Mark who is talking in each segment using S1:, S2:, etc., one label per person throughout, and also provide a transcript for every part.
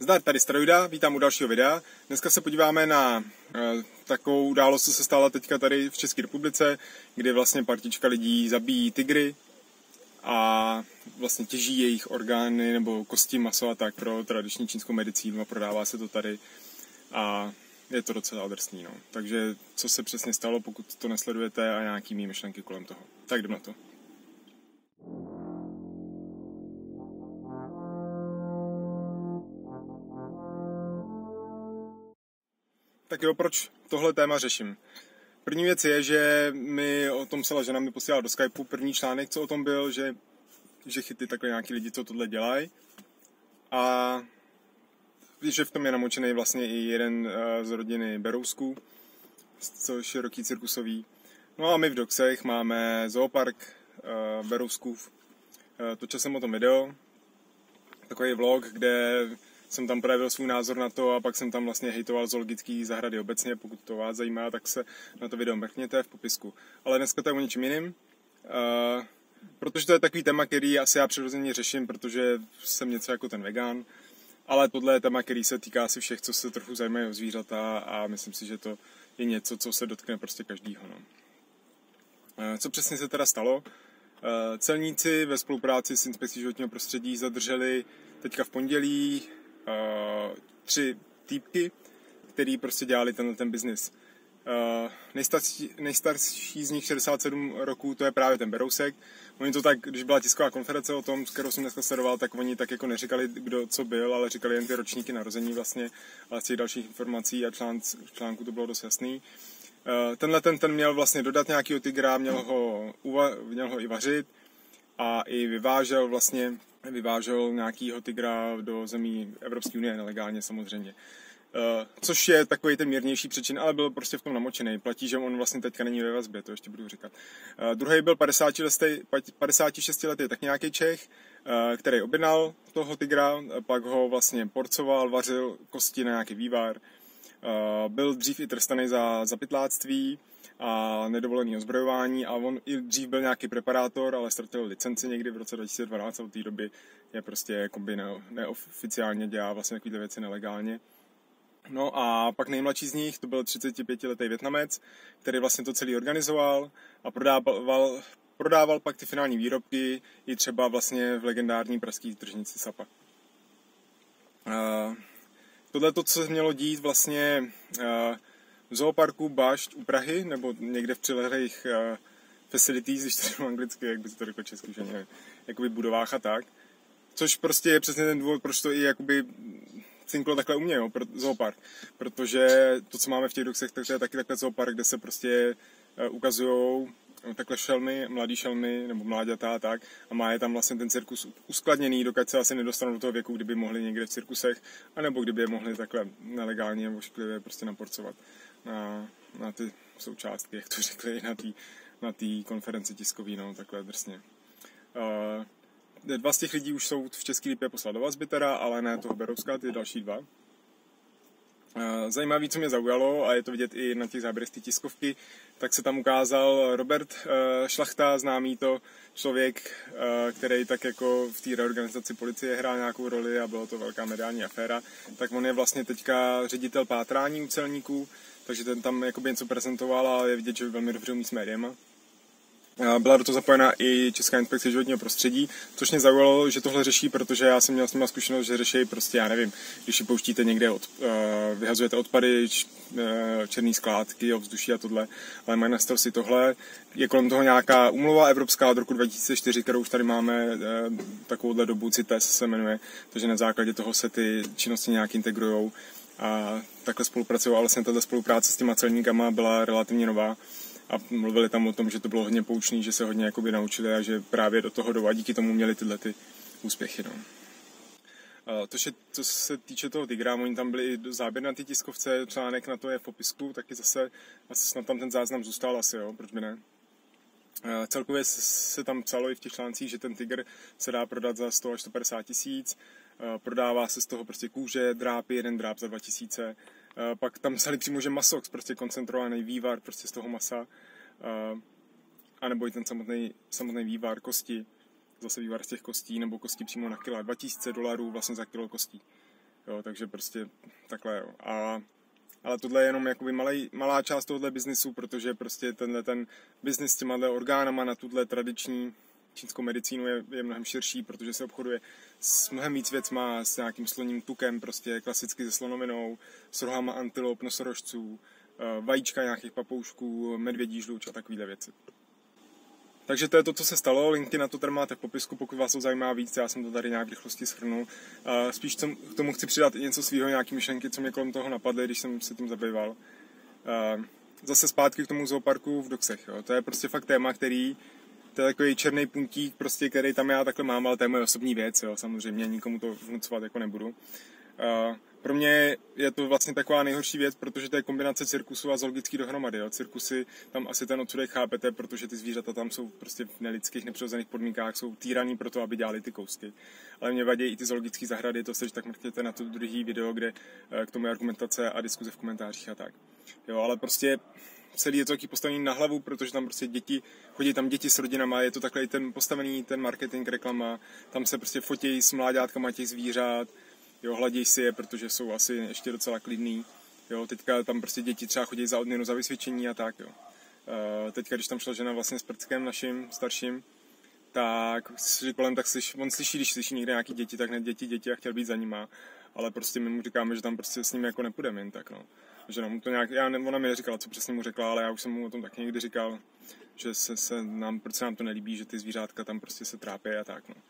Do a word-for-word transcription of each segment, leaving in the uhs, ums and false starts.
S1: Zdar, tady Steroida, vítám u dalšího videa. Dneska se podíváme na e, takovou událost, co se stala teďka tady v České republice, kdy vlastně partička lidí zabíjí tygry a vlastně těží jejich orgány nebo kosti, maso a tak pro tradiční čínskou medicínu a prodává se to tady a je to docela drsný. No. Takže co se přesně stalo, pokud to nesledujete a nějaký mý myšlenky kolem toho. Tak jdem na to. Tak jo, proč tohle téma řeším? První věc je, že mi o tom psala žena, mi posílala do Skypeu první článek, co o tom byl, že, že chytli takhle nějaký lidi, co tohle dělají. A že v tom je namočený vlastně i jeden z rodiny Berousků, což je Roky Cirkusový. No a my v Doxech máme zoopark Berouskův. Točil jsem o tom video, takový vlog, kde jsem tam projevil svůj názor na to a pak jsem tam vlastně hejtoval zoologický zahrady obecně. Pokud to vás zajímá, tak se na to video mrkněte v popisku. Ale dneska to je o něčem jiným, uh, protože to je takový téma, který asi já přirozeně řeším, protože jsem něco jako ten vegan, ale tohle je téma, který se týká asi všech, co se trochu zajímají o zvířata a myslím si, že to je něco, co se dotkne prostě každýho. No. Uh, co přesně se teda stalo? Uh, celníci ve spolupráci s Inspekcí životního prostředí zadrželi teďka v pondělí Uh, tři týpky, který prostě dělali tenhle ten biznis. Uh, nejstarší, nejstarší z nich šedesát sedm roků, to je právě ten Berousek. Oni to tak, když byla tisková konference o tom, s kterou jsem dneska sledoval, tak oni tak jako neříkali, kdo co byl, ale říkali jen ty ročníky narození vlastně, ale z těch dalších informací a člán, článku to bylo dost jasný. Uh, tenhle ten, ten měl vlastně dodat nějakýho tygra, měl ho, uva, měl ho i vařit a i vyvážel vlastně vyvážel nějakýho tygra do zemí Evropské unie nelegálně samozřejmě. Uh, což je takový ten mírnější přečin, ale byl prostě v tom namočený. Platí, že on vlastně teďka není ve vazbě, to ještě budu říkat. Uh, druhý byl padesátišestiletý tak nějaký Čech, uh, který objednal toho tygra, pak ho vlastně porcoval, vařil kosti na nějaký vývar. Uh, byl dřív i trestaný za, za pytláctví a nedovolený ozbrojování a on i dřív byl nějaký preparátor, ale ztratil licenci někdy v roce dva tisíce dvanáct a od té doby je prostě jakoby ne, neoficiálně dělá vlastně takovýhle věci nelegálně. No a pak nejmladší z nich, to byl třicetipětiletý Vietnamec, který vlastně to celý organizoval a prodával, prodával pak ty finální výrobky i třeba vlastně v legendární pražské tržnici Sapa. Uh, tohle to, co se mělo dít vlastně uh, v zooparku Bašť u Prahy, nebo někde v přilehlých uh, facilities, když to řeknu anglicky, jak by se to řeklo česky, že nevím, jakoby budovách a tak. Což prostě je přesně ten důvod, proč to i jakoby cinklo takhle u mě, jo, pro zoopark. Protože to, co máme v těch Doxech, tak to je taky takhle zoopark, kde se prostě uh, ukazujou takhle šelmy, mladý šelmy, nebo mláďata a tak. A má je tam vlastně ten cirkus uskladněný, dokud se asi nedostanou do toho věku, kdyby mohli někde v cirkusech, anebo kdyby je mohli takhle nelegálně nebo šklivě prostě naporcovat na, na ty součástky, jak to řekli na té na té konferenci tiskový, no, takhle drsně. Uh, dva z těch lidí už jsou v České Lípě poslal do vazby teda, ale ne toho Berouska, ty další dva. Uh, zajímavý, co mě zaujalo, a je to vidět i na těch záběrech z té tiskovky, tak se tam ukázal Robert uh, Šlachta, známý to člověk, uh, který tak jako v té reorganizaci policie hrál nějakou roli a bylo to velká mediální aféra, tak on je vlastně teďka ředitel pátrání u celníků, takže ten tam jakoby něco prezentoval a je vidět, že velmi dobře umí s médiema. Byla do toho zapojena i Česká inspekce životního prostředí, což mě zaujalo, že tohle řeší, protože já jsem měl s nimi zkušenost, že řeší prostě, já nevím, když si pouštíte někde, od, uh, vyhazujete odpady, č, uh, černý skládky, ovzduší a tohle, ale mají na starosti tohle. Je kolem toho nějaká úmluva evropská od roku dva tisíce čtyři, kterou už tady máme, uh, takovouhle dobu, CITES se jmenuje, takže na základě toho se ty činnosti nějak integrujou a takhle spolupracují, ale vlastně tato spolupráce s těma celníkama byla relativně nová. A mluvili tam o tom, že to bylo hodně poučný, že se hodně jakoby naučili a že právě do toho jdou a díky tomu měli tyhle ty úspěchy. No. To, že, co se týče toho tygra, oni tam byli i záběr na ty tiskovce, článek na to je v popisku, taky zase asi snad tam ten záznam zůstal asi, jo, proč by ne. Celkově se tam psalo i v těch článcích, že ten tygr se dá prodat za sto až sto padesát tisíc, prodává se z toho prostě kůže, drápy, jeden dráp za dva tisíce. Uh, pak tam psali přímo, že masox, prostě koncentrovaný vývar prostě z toho masa, uh, anebo i ten samotný, samotný vývar kosti, zase vývar z těch kostí, nebo kosti přímo na kilo, dva tisíce dolarů vlastně za kilo kostí. Jo, takže prostě takhle, jo. A, ale tohle je jenom jakoby malej, malá část tohohle biznisu, protože prostě tenhle ten biznis s těma orgánama na tuhle tradiční čínskou medicínu je, je mnohem širší, protože se obchoduje s mnohem víc věcma, s nějakým sloním tukem, prostě klasicky se slonovinou, s rohama antilop, nosorožců, vajíčka nějakých papoušků, medvědí žluč a takovéhle věci. Takže to je to, co se stalo. Linky na to tady máte v popisku, pokud vás to zajímá víc, já jsem to tady nějak v rychlosti shrnul. Spíš k tomu chci přidat něco svýho, nějaké myšlenky, co mě kolem toho napadly, když jsem se tím zabýval. Zase zpátky k tomu zooparku v Doksech. Jo. To je prostě fakt téma, který to je takový černý puntík, prostě, který tam já takhle mám, ale to je moje osobní věc, jo. Samozřejmě nikomu to vnucovat jako nebudu. Pro mě je to vlastně taková nejhorší věc, protože to je kombinace cirkusu a zoologický dohromady. Jo. Cirkusy, tam asi ten odsudek chápete, protože ty zvířata tam jsou prostě v nelidských, nepřirozených podmínkách, jsou týraný pro to, aby dělali ty kousky. Ale mě vadí i ty zoologické zahrady, to se tak mrkněte na to druhý video, kde k tomu je argumentace a diskuze v komentářích a tak. Jo, ale prostě celý je to taky postavený na hlavu, protože tam prostě děti, chodí tam děti s rodinama, je to takhle ten postavený, ten marketing, reklama, tam se prostě fotí s mláďátkama těch zvířat, jo, hladí si je, protože jsou asi ještě docela klidný, jo, teďka tam prostě děti třeba chodí za odměnu za vysvědčení a tak, jo. E, teďka, když tam šla žena vlastně s prckem naším, starším, tak že kolem tak slyš, on slyší, když slyší někde nějaký děti, tak hned děti, děti a chtěl být za nima, ale prostě my mu říkáme, že tam prostě s ním jako nepůjdeme jen tak, no. Že nám to nějak, já, ona mi neříkala, co přesně mu řekla, ale já už jsem mu o tom taky někdy říkal, že se, se nám, proč se nám to nelíbí, že ty zvířátka tam prostě se trápí a tak, no.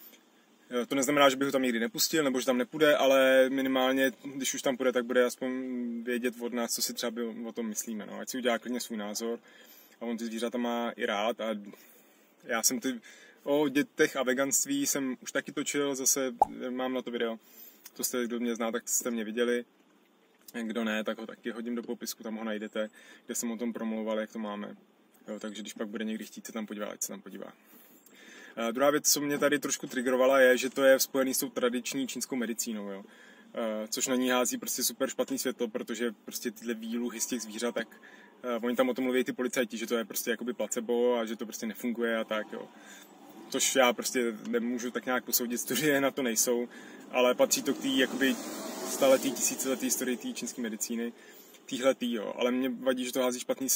S1: To neznamená, že bych ho tam nikdy nepustil, nebo že tam nepůjde, ale minimálně, když už tam půjde, tak bude aspoň vědět od nás, co si třeba o tom myslíme, no. Ať si udělá klidně svůj názor a on ty zvířata má i rád a já jsem ty o dětech a veganství jsem už taky točil, zase mám na to video, to jste, kdo mě zná, tak jste mě viděli. Kdo ne, tak ho taky hodím do popisku, tam ho najdete, kde jsem o tom promlouval, jak to máme. Jo, takže když pak bude někdy chtít se tam podívat, ať se tam podívá. Uh, druhá věc, co mě tady trošku triggerovala, je, že to je spojený s tou tradiční čínskou medicínou, jo. Uh, což na ní hází prostě super špatný světlo, protože prostě tyhle výluhy z těch zvířat, tak uh, oni tam o tom mluví ty policajti, že to je prostě jakoby placebo a že to prostě nefunguje a tak, jo. Což já prostě nemůžu tak nějak posoudit, studie na to nejsou, ale patří to k té jakoby staletý, tisíciletý historii té čínské medicíny, týhletý, jo. Ale mě vadí, že to hází špatný,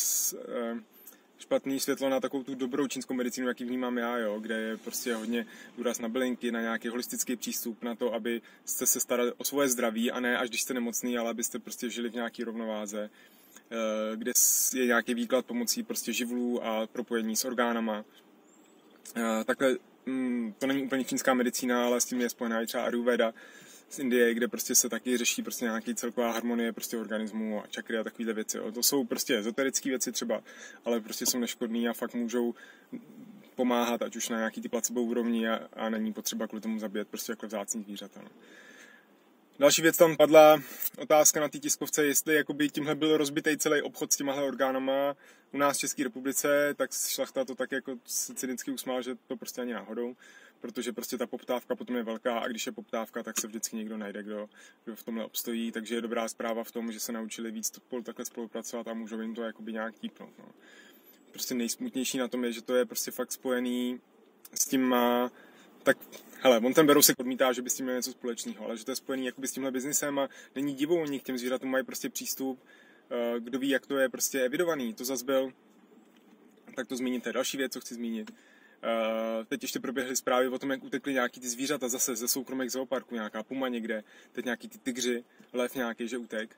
S1: špatný světlo na takovou tu dobrou čínskou medicínu, jaký vnímám já, jo, kde je prostě hodně důraz na bylinky, na nějaký holistický přístup, na to, aby jste se starali o svoje zdraví a ne až když jste nemocný, ale abyste prostě žili v nějaký rovnováze, kde je nějaký výklad pomocí prostě živlů a propojení s orgánama. Takhle to není úplně čínská medicína, ale s tím je spojená i třeba Ayurveda z Indie, kde prostě se taky řeší prostě nějaký celková harmonie prostě organismu a čakry a takovéhle věci. Jo. To jsou prostě ezoterické věci třeba, ale prostě jsou neškodný a fakt můžou pomáhat, ať už na nějaký ty placebo úrovni a, a není potřeba kvůli tomu zabíjet prostě jako vzácný zvířata. No. Další věc tam padla, otázka na té tiskovce, jestli jakoby tímhle byl rozbitý celý obchod s těmahle orgánama u nás v České republice, tak šlachta to tak jako cynicky usmál, že to prostě ani náhodou, protože prostě ta poptávka potom je velká a když je poptávka, tak se vždycky někdo najde, kdo, kdo v tomhle obstojí, takže je dobrá zpráva v tom, že se naučili víc spolu takhle spolupracovat a můžou jim to jakoby nějak típnout. No. Prostě nejsmutnější na tom je, že to je prostě fakt spojený s tím, tak hele, on ten Berousek odmítá, že by s tím měl něco společného, ale že to je spojený jakoby s tímhle biznisem a není divou, oni k těm zvířatům mají prostě přístup, kdo ví, jak to je prostě evidovaný, to zas byl, tak to zmíníte. Další věc, co chci zmínit. Teď ještě proběhly zprávy o tom, jak utekly nějaký ty zvířata zase ze soukromých zooparků, nějaká puma někde, teď nějaký ty tygři, lev nějaký, že utek.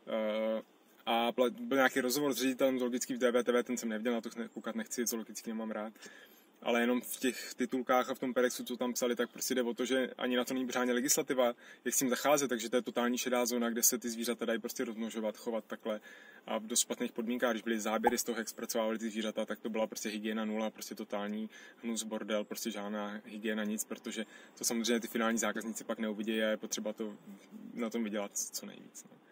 S1: A byl nějaký rozhovor s ředitelem zoologický v D V T V, ten jsem neviděl, na to koukat nechci, zoologický nemám rád. Ale jenom v těch titulkách a v tom perexu, co tam psali, tak prostě jde o to, že ani na to není pořádně legislativa, jak s tím zacházet, takže to je totální šedá zóna, kde se ty zvířata dají prostě rozmnožovat, chovat takhle a v dost špatných podmínkách, když byly záběry z toho, jak zpracovávali ty zvířata, tak to byla prostě hygiena nula, prostě totální hnus, bordel, prostě žádná hygiena, nic, protože to samozřejmě ty finální zákazníci pak neuvidějí a je potřeba to na tom vydělat co nejvíc. No.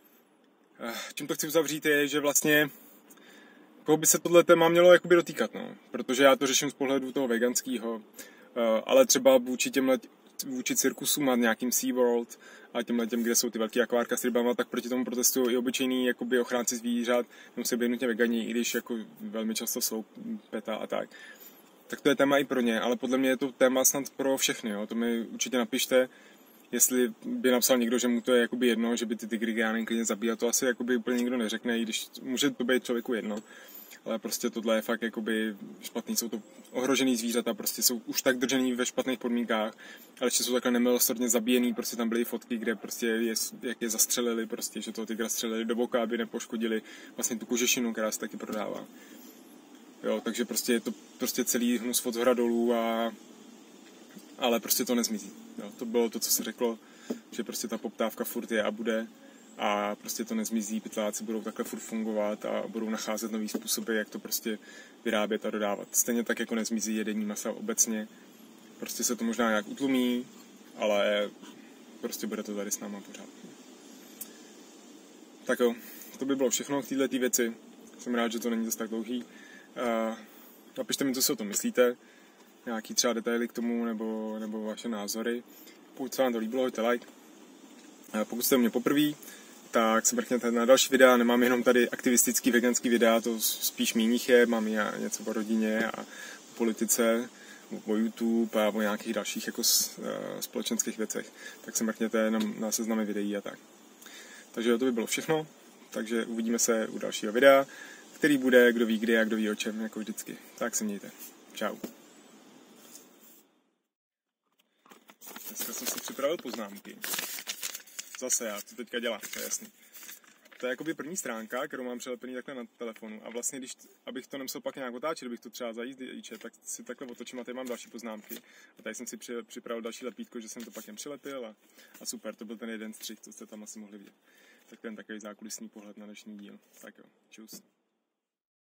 S1: Čím to chci uzavřít je, že vlastně koho by se tohle téma mělo jakoby dotýkat, no. Protože já to řeším z pohledu toho veganského, ale třeba vůči těmhle, vůči cirkusům a nějakým SeaWorld a těmhle těm, kde jsou ty velký akvárka s rybama, tak proti tomu protestují i obyčejný jakoby ochránci zvířat, nemusí být nutně vegani, i když jako velmi často jsou PETA a tak. Tak to je téma i pro ně, ale podle mě je to téma snad pro všechny, jo. To mi určitě napište, jestli by napsal někdo, že mu to je jakoby jedno, že by ty tygry já klidně zabíjat, to asi jakoby úplně nikdo neřekne, i když může to být člověku jedno. Ale prostě tohle je fakt jakoby špatný, jsou to ohrožený zvířata, prostě jsou už tak držený ve špatných podmínkách, ale ještě jsou takhle nemilosrdně zabíjený, prostě tam byly fotky, kde prostě je, jak je zastřelili, prostě, že toho tygra střelili do boka, aby nepoškodili vlastně tu kožešinu, která se taky prodává. Jo, takže prostě je to prostě celý hnus od zhora dolů, a, ale prostě to nezmizí. Jo, to bylo to, co se řeklo, že prostě ta poptávka furt je a bude. A prostě to nezmizí, pytláci budou takhle furt fungovat a budou nacházet nový způsoby, jak to prostě vyrábět a dodávat. Stejně tak, jako nezmizí jedení masa obecně. Prostě se to možná nějak utlumí, ale prostě bude to tady s náma pořád. Tak jo, to by bylo všechno k této věci. Jsem rád, že to není dost tak dlouhý. Uh, napište mi, co si o tom myslíte. Nějaký třeba detaily k tomu, nebo, nebo vaše názory. Pokud se vám to líbilo, hoďte like. Uh, pokud jste u mě poprvé, tak se mrkněte na další videa, nemám jenom tady aktivistický veganský videa, to spíš míních je, mám i něco o rodině a o politice, o YouTube a o nějakých dalších jako společenských věcech, tak se mrkněte na, na seznamy videí a tak. Takže to by bylo všechno, takže uvidíme se u dalšího videa, který bude kdo ví kdy a kdo ví o čem, jako vždycky. Tak se mějte. Čau. Dneska jsem si připravil poznámky. Zase já to teďka dělám, to je jasný. To je jakoby první stránka, kterou mám přelepený takhle na telefonu. A vlastně, když, abych to nemusel pak nějak otáčet, kdybych to třeba za jízdiče, tak si takhle otočím a tady mám další poznámky. A tady jsem si při, připravil další lepítko, že jsem to pak jen přilepil a, a super, to byl ten jeden střih, co jste tam asi mohli vidět. Tak ten takový zákulisní pohled na dnešní díl. Tak jo, čus.